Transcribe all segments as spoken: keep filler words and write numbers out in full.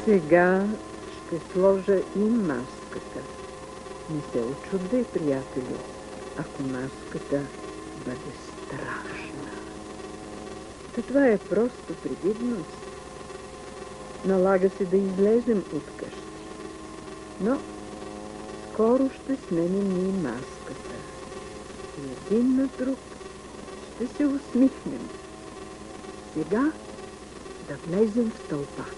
Сега ще сложа и маската. Не се очудвай, приятелю, ако маската бъде страшна. Та това е просто привидност. Налага се да излезем от къщи. Но скоро ще сменим и маската. И един на друг ще се усмихнем. Сега да влезем в тълпата.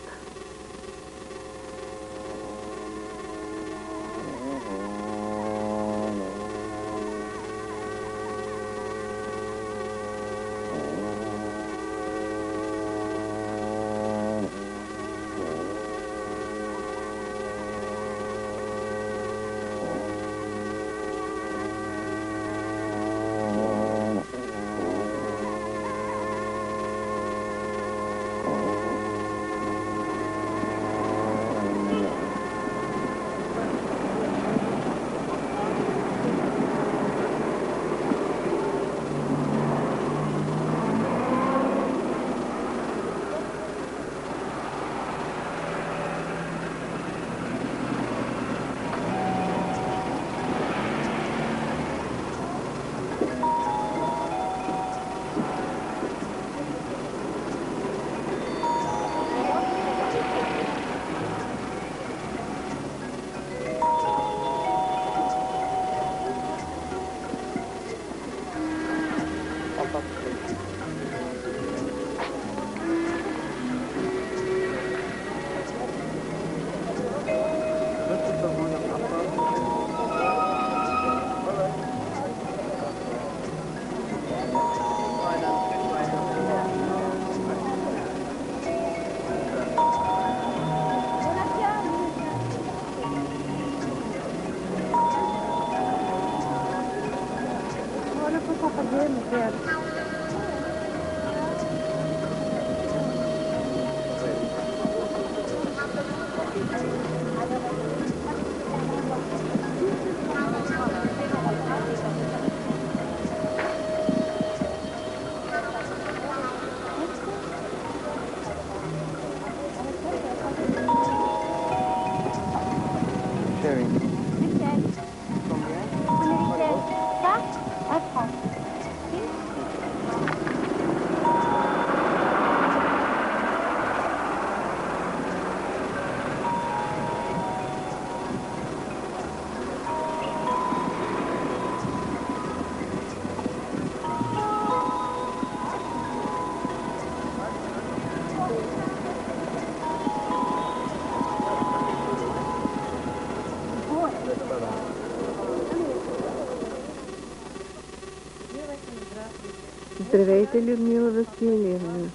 Здравейте, Людмила Василиевна.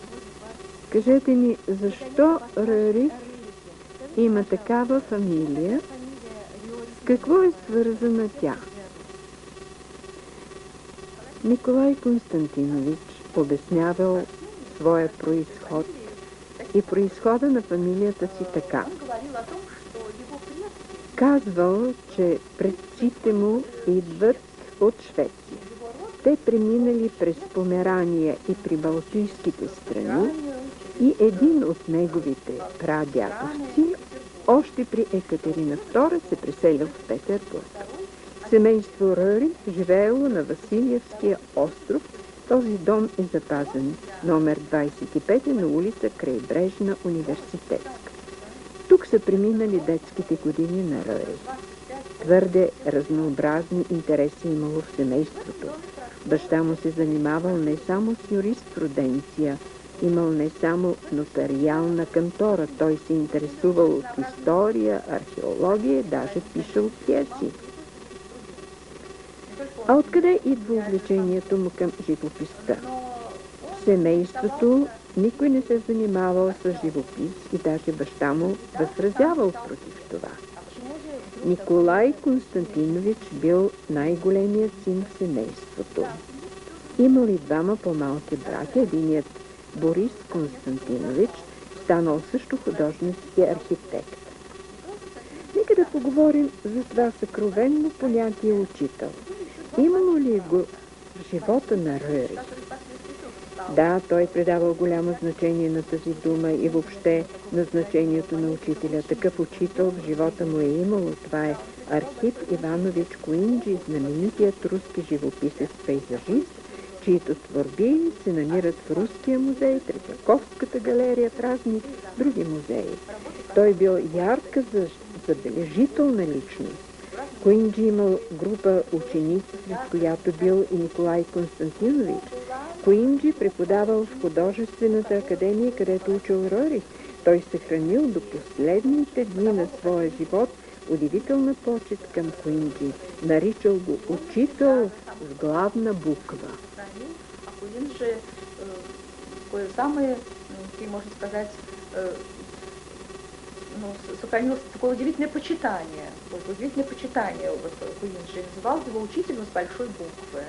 Кажете ми, защо Рерих има такава фамилия? С какво е свързана тя? Николай Константинович обяснявал своя произход и произхода на фамилията си така. Казвал, че предците му идват от Швеция. Те преминали през Померания и прибалтийските страни и един от неговите прадядовци още при Екатерина втора се преселил в Петербург. Семейство Рерих живеело на Василиевския остров. Този дом е запазен. Номер двадесет и пет на улица Крайбрежна университетска. Тук са преминали детските години на Рерих. Твърде разнообразни интереси имало в семейството. Баща му се занимавал не само с юриспруденция, имал не само нотариална кантора, той се интересувал от история, археология, даже пишел пиеси. А откъде идва увлечението му към живописта? В семейството никой не се занимавал с живопис и даже баща му възразявал против това. Николай Константинович бил най-големият син в семейството. Имал и двама по-малки братя. Единият Борис Константинович станал също художник и архитект. Нека да поговорим за това съкровенно понятие учител. Имало ли го в живота на Рерих? Да, той придавал голямо значение на тази дума и въобще на значението на учителя. Такъв учител в живота му е имало. Това е Архип Иванович Коинджи, знаменитият руски живописец-пейзажист, чието творби се намират в Руския музей, Третьяковската галерия, в разни други музеи. Той бил ярка, забележителна личност. Коинджи имал група ученици, сред която бил и Николай Константинович. Коинджи преподавал в художествената академия, където учил Рерих. Той съхранил до последните дни на своя живот удивителна почет към Коинджи. Наричал го учител с главна буква. А Коинджи, кое самое, можно сказать, ну, сохранил такое удивительное почитание. Удивительное почитание вот, Коинджи. Называл его учителем с большой буквы.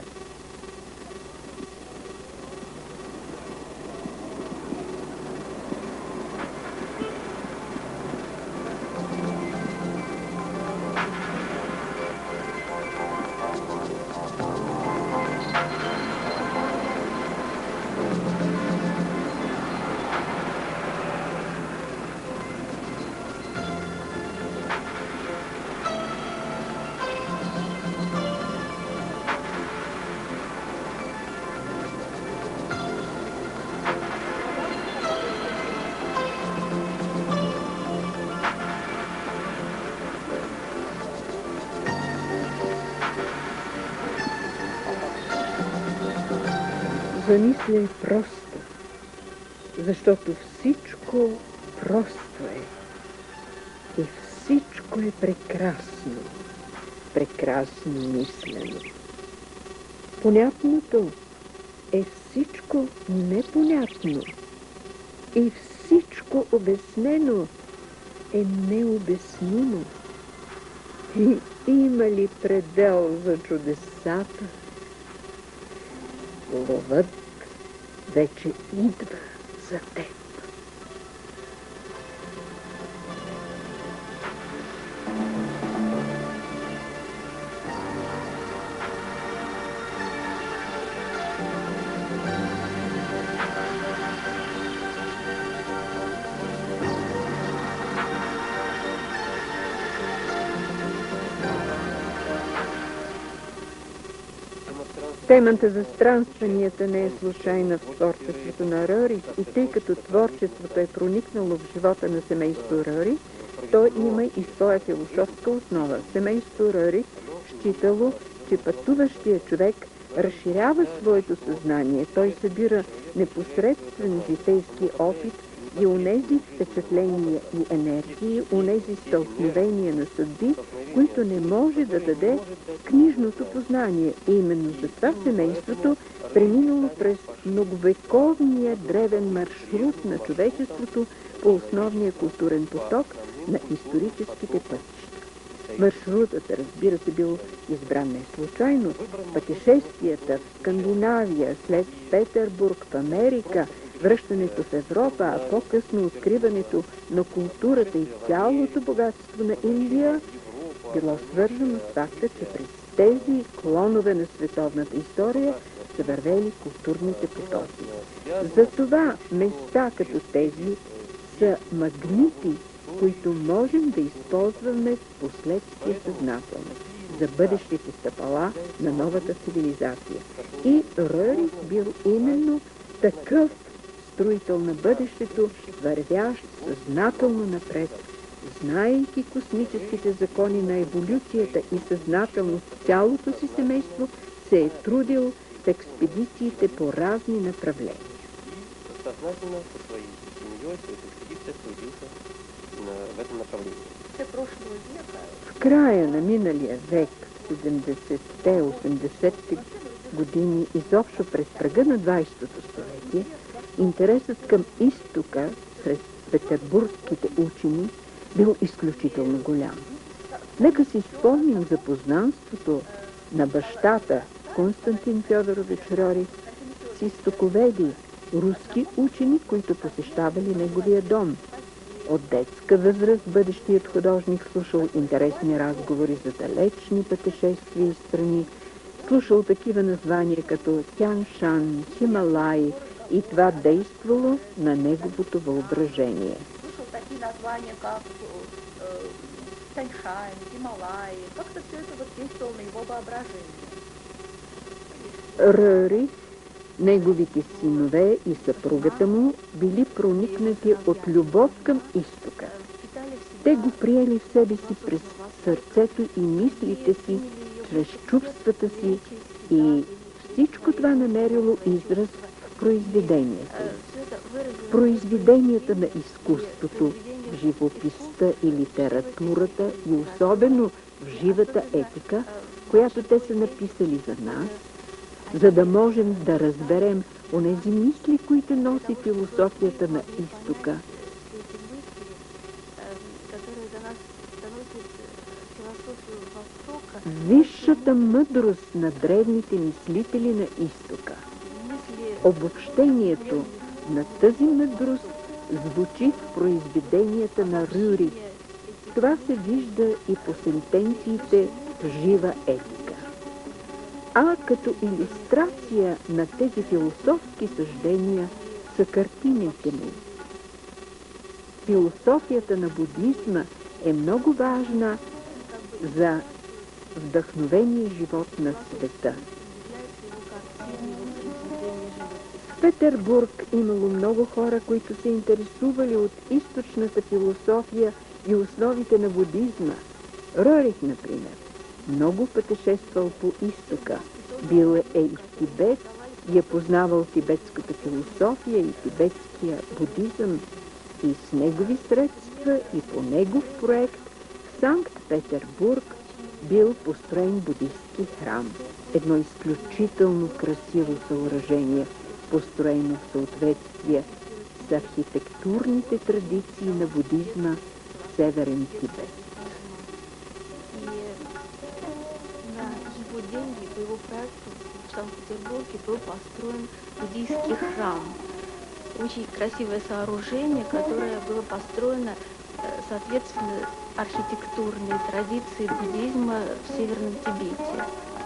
Замисляй просто, защото всичко просто е. И всичко е прекрасно, прекрасно мислено. Понятното е всичко непонятно. И всичко обяснено е необяснимо. И има ли предел за чудесата? Ловът вече идва за теб. Темата за странстванията не е случайна в творчеството на Рерих и тъй като творчеството е проникнало в живота на семейство Рерих, то има и своя философска основа. Семейство Рерих считало, че пътуващия човек разширява своето съзнание. Той събира непосредствен житейски опит и онези впечатления и енергии, онези стълкновения на съдби, които не може да даде книжното познание. И именно за това семейството преминало през многовековния древен маршрут на човечеството по основния културен поток на историческите пътища. Маршрутът, разбира се, бил избран не случайно. Пътешествията в Скандинавия, след Петербург в Америка, връщането в Европа, а по-късно откриването на културата и цялото богатство на Индия, било свързано с факта, че през тези клонове на световната история са вървели културните потоци. Затова места като тези са магнити, които можем да използваме в последствие съзнателно за бъдещите стъпала на новата цивилизация. И Рерих бил именно такъв строител на бъдещето, вървящ съзнателно напред, знаейки космическите закони на еволюцията и съзнателно цялото си семейство се е трудил в експедициите по разни направления. В края на миналия век, седемдесетте, осемдесетте години, изобщо през прага на двайсетото столетие, интересът към изтока сред петербургските учени бил изключително голям. Нека си спомним за познанството на бащата Константин Фьодорович Рерих с изтоковеди, руски учени, които посещавали неговия дом. От детска възраст бъдещият художник слушал интересни разговори за далечни пътешествия и страни, слушал такива названия като Тяншан, Хималай и това действало на неговото въображение. Слушал такие названия, как э, Таньшань, Гималаи. Как-то все это вот действовало на его воображение. Рърих, неговите синове и съпругата му били проникнати от любов към изтока. Те го приели в себе си през сърцето и мислите си, чрез чувствата си, и всичко това намерило израз в произведението. В произведенията на изкуството, в живописта и литературата и особено в живата етика, която те са написали за нас, за да можем да разберем онези мисли, които носи философията на изтока. Висшата мъдрост на древните мислители на изтока. Обобщението на тази мъдрост звучи в произведенията на Рюрих. Това се вижда и по сентенциите в жива етика. А като илюстрация на тези философски съждения са картините му. Философията на будизма е много важна за вдъхновения живот на света. В Петербург имало много хора, които се интересували от източната философия и основите на будизма. Рърих, например, много пътешествал по изтока. Бил е и в Тибет и е познавал тибетската философия и тибетския будизъм, и с негови средства и по негов проект в Санкт-Петербург бил построен будистки храм. Едно изключително красиво съоръжение, построено в съответствие с архитектурните традиции на будизма в Северен Тибет. На его деньги, по его проекту в Санкт-Петербурге был построен буддийский храм. Очень красивое сооружение, которое было построено соответственно архитектурной традиции буддизма в Северном Тибете.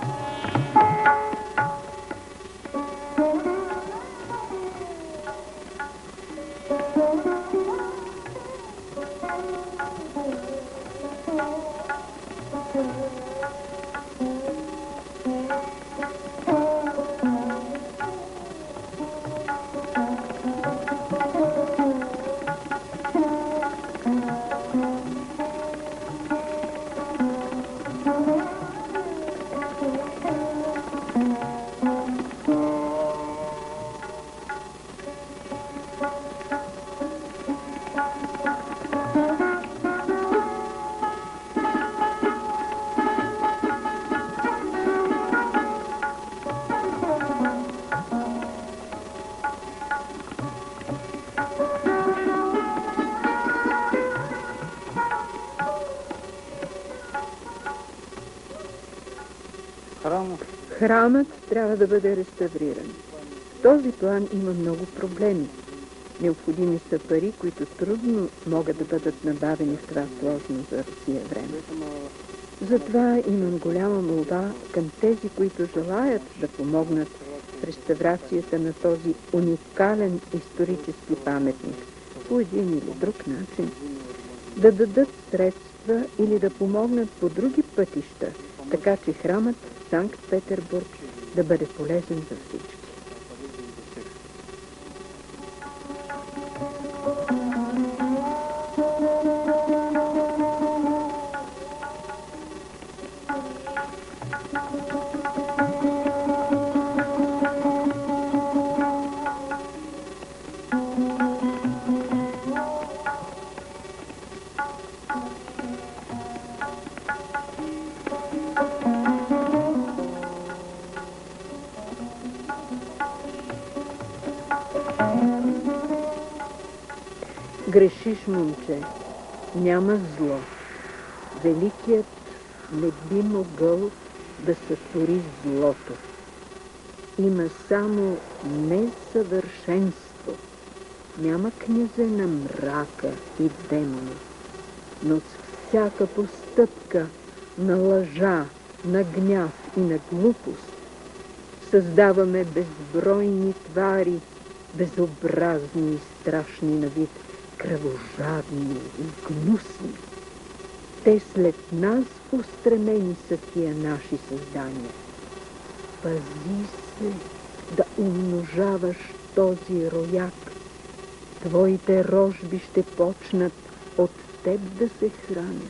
Храмът трябва да бъде реставриран. В този план има много проблеми. Необходими са пари, които трудно могат да бъдат набавени в това сложно за Русия време. Затова имам голяма молба към тези, които желаят да помогнат в реставрацията на този уникален исторически паметник по един или друг начин, да дадат средства или да помогнат по други пътища, така че храмът в Санкт-Петербург да бъде полезен за всички. Грешиш, момче, няма зло. Великият не би могъл да сътвори злото. Има само несъвършенство. Няма князе на мрака и демони. Но с всяка постъпка на лъжа, на гняв и на глупост създаваме безбройни твари, безобразни и страшни на вид, кръвожадни и гнусни. Те след нас устремени са тия наши създания. Пази се да умножаваш този рояк. Твоите рожби ще почнат от теб да се хранят.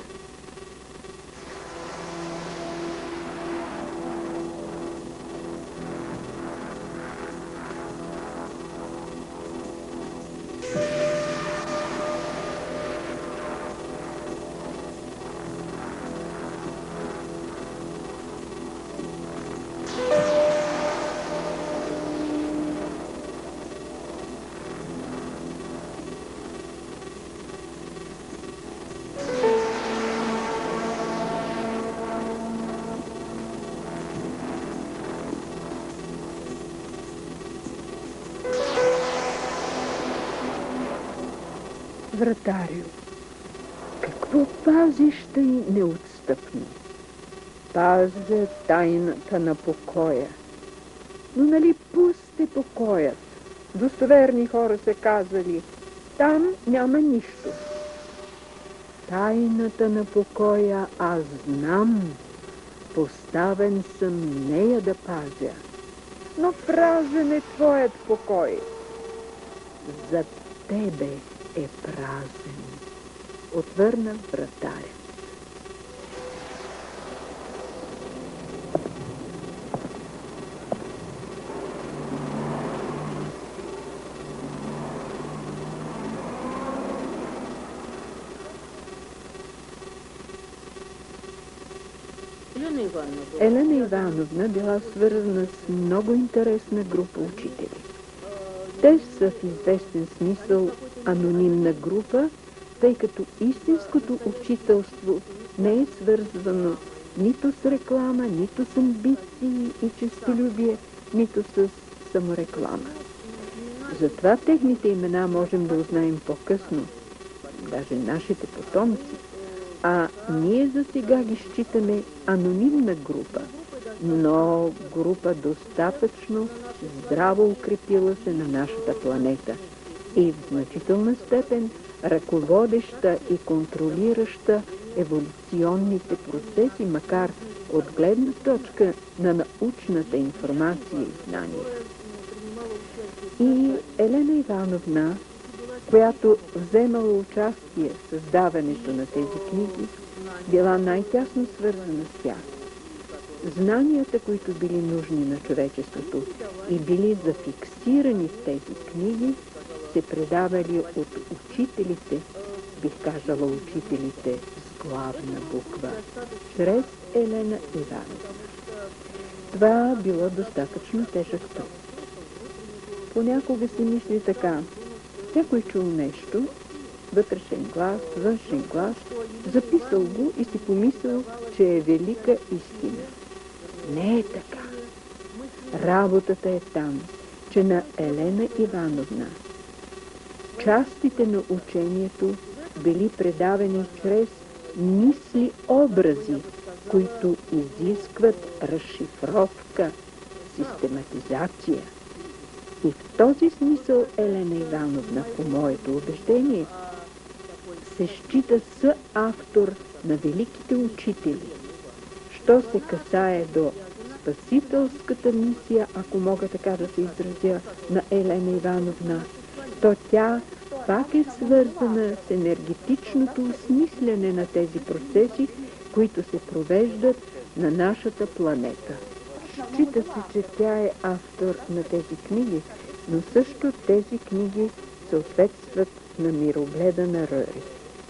Вратарю, какво пазиш тъй неотстъпно? Пазя тайната на покоя. Но нали пусте покоят? Достоверни хора са казали, там няма нищо. Тайната на покоя аз знам, поставен съм нея да пазя. Но празен е твоят покой. За тебе е празен, отвърна вратаря. Елена Ивановна била свързана с много интересна група учители. Те са в известен смисъл анонимна група, тъй като истинското учителство не е свързвано нито с реклама, нито с амбиции и честолюбие, нито с самореклама. Затова техните имена можем да узнаем по-късно, даже нашите потомци, а ние за сега ги считаме анонимна група, но група достатъчно здраво укрепила се на нашата планета и в значителна степен ръководеща и контролираща еволюционните процеси, макар от гледна точка на научната информация и знания. И Елена Ивановна, която вземала участие в създаването на тези книги, била най-тясно свързана с тях. Знанията, които били нужни на човечеството и били зафиксирани в тези книги, се предавали от учителите, бих казала учителите с главна буква, чрез Елена Ивановна. Това било достатъчно тежък труд. Понякога се мисли така: някой чул нещо, вътрешен глас, външен глас, записал го и си помислил, че е велика истина. Не е така. Работата е там, че на Елена Ивановна частите на учението били предавани чрез мисли-образи, които изискват разшифровка, систематизация. И в този смисъл Елена Ивановна, по моето убеждение, се счита съавтор на великите учители. Що се касае до спасителската мисия, ако мога така да се изразя, на Елена Ивановна, то тя пак е свързана с енергетичното осмисляне на тези процеси, които се провеждат на нашата планета. Счита се, че тя е автор на тези книги, но също тези книги съответстват на мирогледа на Ръри.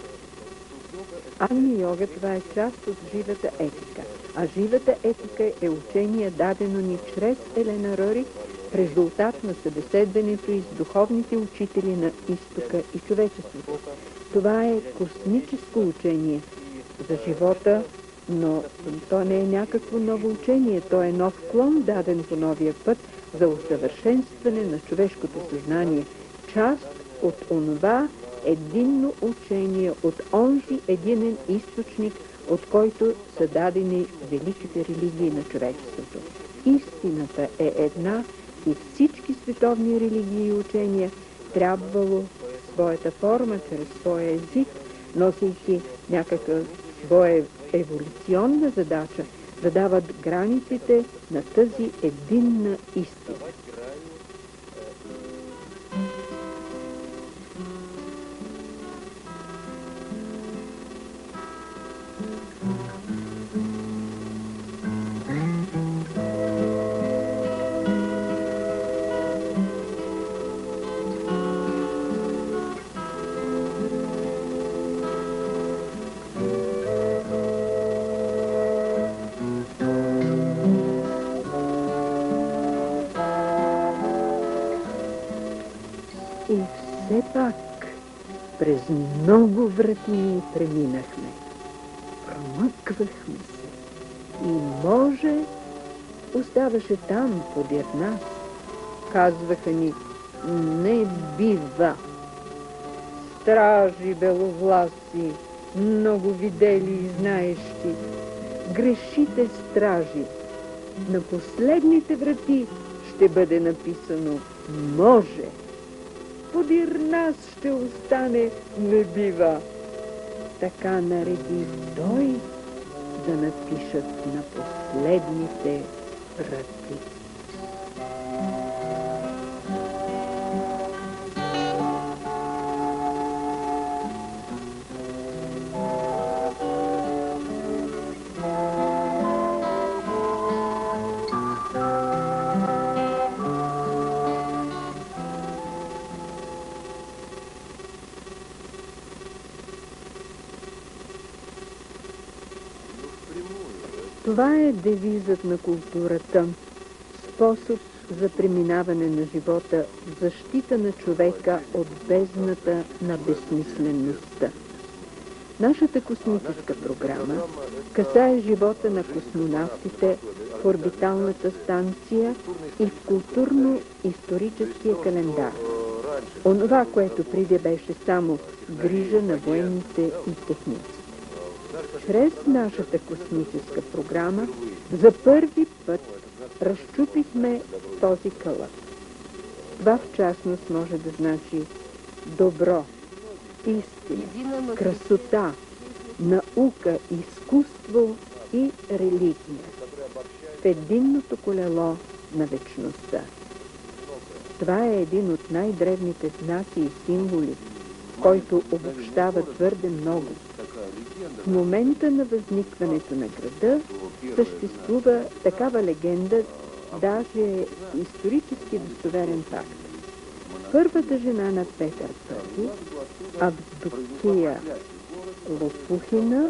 Агни йога, това е част от живата етика, а живата етика е учение дадено ни чрез Елена Ръри в резултат на събеседването и с духовните учители на изтока и човечеството. Това е космическо учение за живота, но то не е някакво ново учение, то е нов клон, даден по новия път за усъвършенстване на човешкото съзнание, част от онова единно учение, от онзи единен източник, от който са дадени великите религии на човечеството. Истината е една и всички световни религии и учения трябвало своята форма, чрез своя език, носейки някаква своя еволюционна задача, да дават границите на тази единна истина. И все пак през много вратини преминахме. Промъквахме се. И може оставаше там подир нас. Казваха ни: не бива. Стражи беловласи, много видели и знаещи. Грешите, стражи. На последните врати ще бъде написано: може. Подир нас ще остане: не бива. Така нареди той да напишат на последните врати. Това е девизът на културата, способ за преминаване на живота, защита на човека от бездната на безсмислеността. Нашата космическа програма касае живота на космонавтите в орбиталната станция и в културно-историческия календар. Онова, което преди беше само грижа на военните и техници. Чрез нашата космическа програма за първи път разчупихме този кълъп. Това в частност може да значи добро, истина, красота, наука, изкуство и религия в единното колело на вечността. Това е един от най-древните знаци и символи, който обобщава твърде много. В момента на възникването на града съществува такава легенда, даже исторически достоверен факт. Първата жена на Петър Първи, Авдокия Лопухина,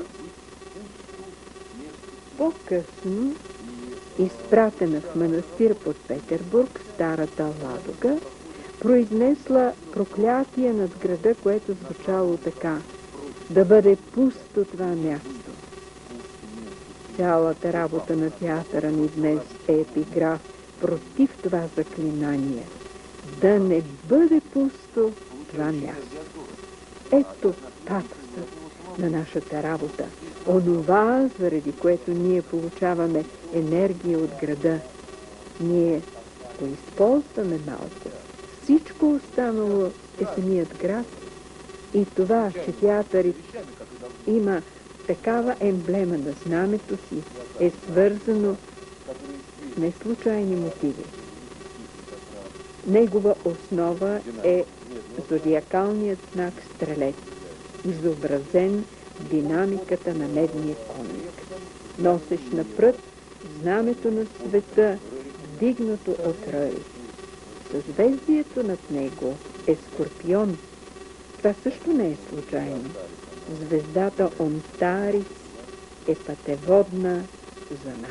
по-късно изпратена в манастир под Петербург, Старата Ладога, произнесла проклятие над града, което звучало така: да бъде пусто това място. Цялата работа на театъра ни днес е епиграф против това заклинание. Да не бъде пусто това място. Ето патосът на нашата работа. Онова, заради което ние получаваме енергия от града. Ние го използваме малко. Всичко останало е самият град. И това, че театърът има такава емблема на знамето си, е свързано с неслучайни мотиви. Негова основа е зодиакалният знак Стрелец, изобразен в динамиката на медния коник. Носещ на прът знамето на света, вдигнато от ръй. Съзвездието над него е Скорпион. Това също не е случайно. Звездата Онтарис е пътеводна за нас.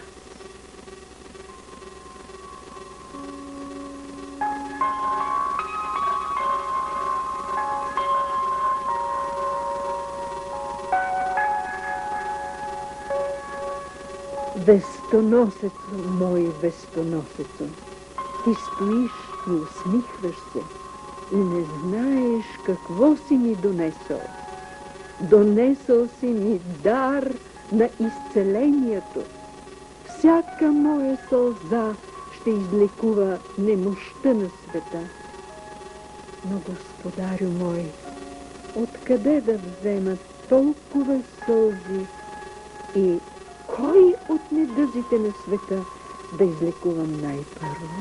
Вестоносецо, мой вестоносецо, ти стоиш и усмихваш се и не знаеш какво си ми донесъл. Донесъл си ми дар на изцелението. Всяка моя сълза ще излекува немощта на света. Но, Господарю мой, откъде да взема толкова сълзи и кой от недъзите на света да излекувам най-първо?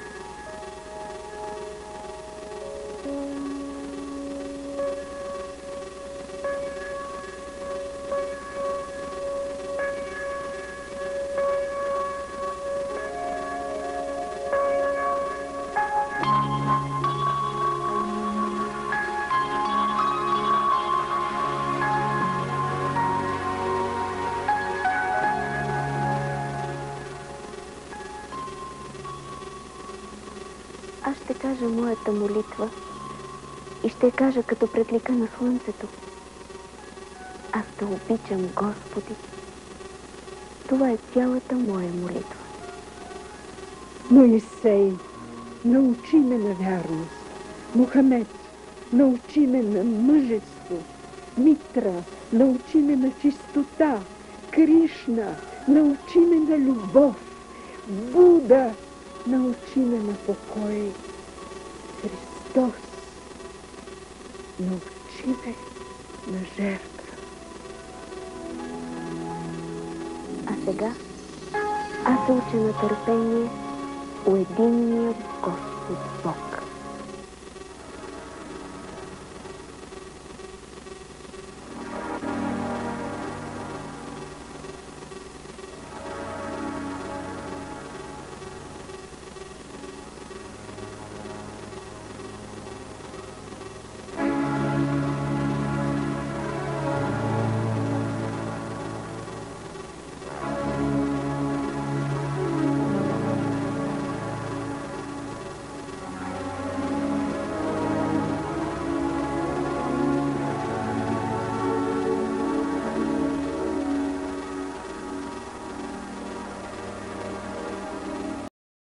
Аз ще кажа моята молитва и ще кажа като пред лика на слънцето. Аз те обичам, Господи. Това е цялата моя молитва. Моисей, научи ме на вярност. Мохамед, научи ме на мъжество. Митра, научи ме на чистота. Кришна, научи ме на любов. Буда, научи ме на покой. Христос, научи ме на жертва. А сега аз се уча на търпение у единния Господ Бог.